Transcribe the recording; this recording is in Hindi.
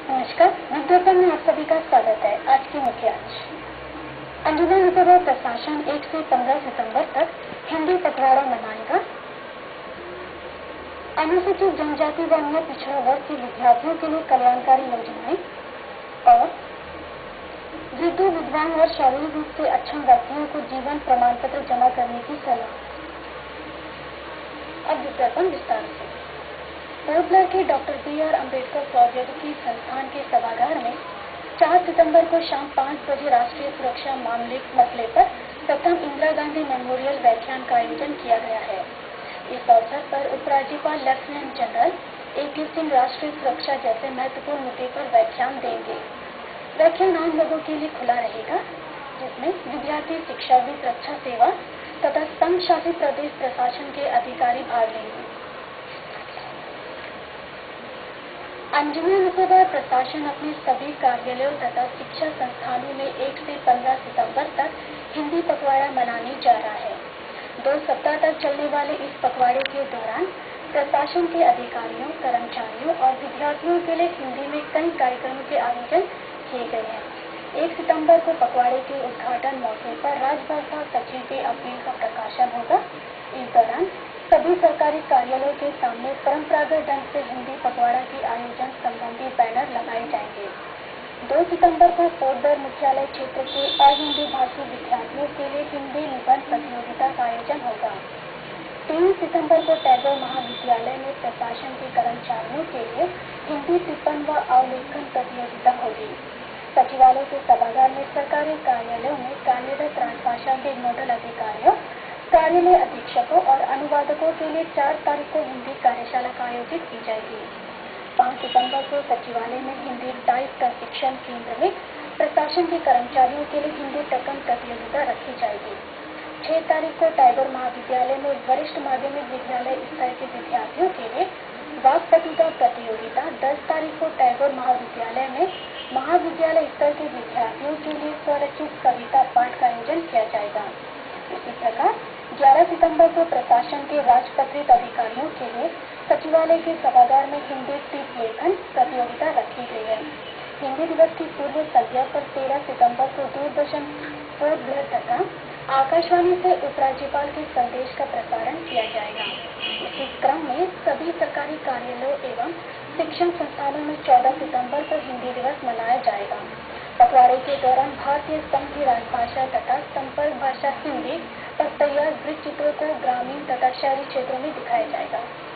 नमस्कार, विज्ञापन में आप सभी का स्वागत है। आज की मुख्य अंजुमन विभाग प्रशासन 1 से 15 सितंबर तक हिंदी पखवाड़ा मनाएगा। अनुसूचित जनजाति व अन्य पिछड़ा वर्ग के विद्यार्थियों के लिए कल्याणकारी योजनाएं और वृद्धों, विद्वान और शारीरिक रूप से अक्षम व्यक्तियों को जीवन प्रमाण पत्र जमा करने की सलाह। अब विज्ञापन विस्तार से। पोर्ट ब्लेयर के डॉक्टर बी.आर. अम्बेडकर प्रौद्योगिकी संस्थान के सभागार में 4 सितंबर को शाम 5 बजे राष्ट्रीय सुरक्षा मसले पर प्रथम इंदिरा गांधी मेमोरियल व्याख्यान का आयोजन किया गया है। इस अवसर पर उपराज्यपाल लेफ्टिनेंट जनरल A.K. सिंह राष्ट्रीय सुरक्षा जैसे महत्वपूर्ण मुद्दे पर व्याख्यान देंगे। व्याख्यान आम लोगों के लिए खुला रहेगा, जिसमें विद्यार्थी, शिक्षाविद, रक्षा सेवा तथा संघ शासित प्रदेश प्रशासन के अधिकारी भाग लेंगे। अंजुमन विभाग प्रशासन अपने सभी कार्यालयों तथा शिक्षा संस्थानों में 1 से 15 सितंबर तक हिंदी पखवाड़ा मनाने जा रहा है। 2 सप्ताह तक चलने वाले इस पखवाड़े के दौरान प्रशासन के अधिकारियों, कर्मचारियों और विद्यार्थियों के लिए हिंदी में कई कार्यक्रमों के आयोजन किए गए हैं। 1 सितंबर को पखवाड़े के उद्घाटन मौके पर राजभाषा सचिव के अपील का प्रकाशन होगा। इस दौरान सभी सरकारी कार्यालयों के सामने परंपरागत ढंग से हिंदी पखवाड़ा के आयोजन संबंधी बैनर लगाए जाएंगे। 2 सितंबर को पोर्ट ब्लेयर मुख्यालय क्षेत्र के अहिंदी भाषी विद्यार्थियों के लिए हिंदी निबंध प्रतियोगिता का आयोजन होगा। 3 सितंबर को टैगोर महाविद्यालय में प्रशासन के कर्मचारियों के लिए हिंदी टिप्पण व अवलेखन प्रतियोगिता होगी। सचिवालय के सभागार में सरकारी कार्यालयों में कार्यरत राजभाषा के नोडल अधिकारियों, कार्यालय अधीक्षकों और अनुवादकों के लिए 4 तारीख को हिंदी कार्यशाला का आयोजित की जाएगी। 5 सितंबर को सचिवालय में हिंदी टाइप प्रशिक्षण केंद्र में प्रशासन के कर्मचारियों के लिए हिंदी टकन प्रतियोगिता रखी जाएगी। 6 तारीख को टैगोर महाविद्यालय में वरिष्ठ माध्यमिक विद्यालय स्तर के विद्यार्थियों के लिए वाक्पटुता प्रतियोगिता, 10 तारीख को टैगोर महाविद्यालय में महाविद्यालय स्तर के विद्यार्थियों के लिए स्वरचित कविता पाठ का आयोजन किया जाएगा। इसी प्रकार 11 सितंबर को प्रशासन के राजपत्रित अधिकारियों के लिए सचिवालय के सभागार में हिंदी टिप लेखन प्रतियोगिता रखी गई है। हिंदी दिवस की पूर्व संध्या पर 13 सितंबर को दूरदर्शन, पोर्ट ब्लेयर तथा आकाशवाणी से उपराज्यपाल के संदेश का प्रसारण किया जाएगा। इसी क्रम में सभी सरकारी कार्यालयों एवं शिक्षण संस्थानों में 14 सितंबर को हिंदी दिवस मनाया जाएगा। पखवाड़े के दौरान भारतीय संघ की राजभाषा तथा संपर्क भाषा हिंदी पर तैयार वृत्त चित्रों को ग्रामीण तथा शहरी क्षेत्रों में दिखाया जाएगा।